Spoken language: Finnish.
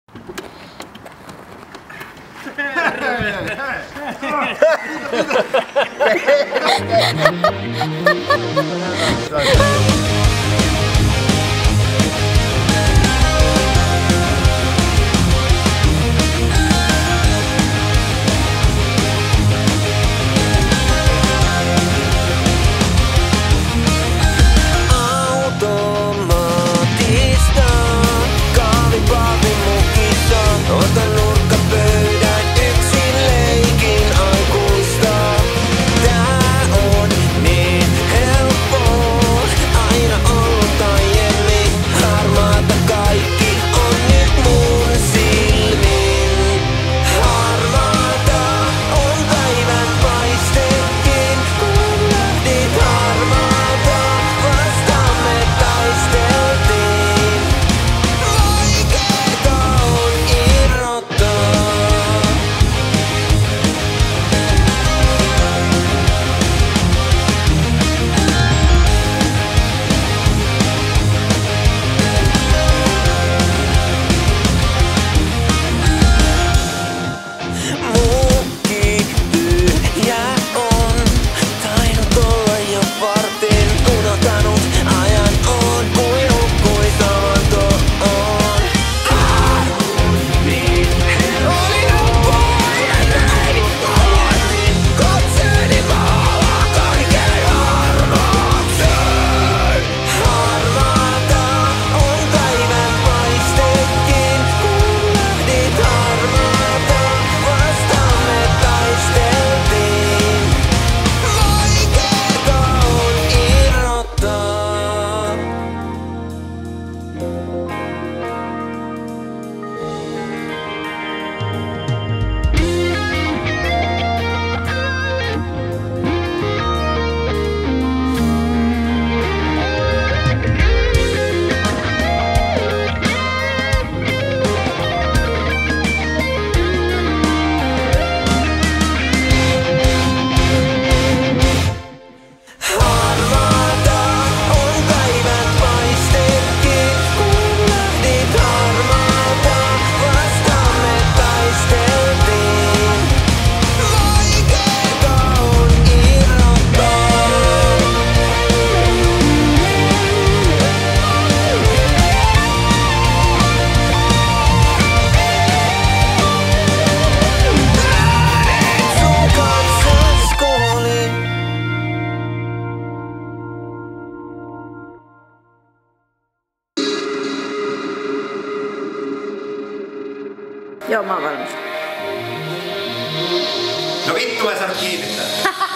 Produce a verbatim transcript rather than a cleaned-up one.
Otan nurkkapöydän yksin leikin aikuista. Tää on niin helppoa, aina ollut aiemmin. Harmaata kaikki on nyt mun silmin. Harmaata on päivän paistekin, kun lähdit harmaata vastaan me taisteltiin. Vaikeeta on irrottaa. Mukki tyhjä on, tainnut olla jo vartin. Unohtanut ajan on, kuin hukkui samantoon. Niin oli helppoa, että äidit aiemmin. Katseeni maalaa kaiken harmaaksen. Harmaata on päivän paistekin, kun lähdit harmaata vastaan me taisteltiin. Vaikeeta on irrottaa. Harmaata on päivän paistekin, kun lähdit harmaata vastaan me taisteltiin. Vaikeeta on irrottaa. Lähdin sun kanssas kooliin. Joo, mä oon valmis. No vittu, mä en saanut kiinni tätä.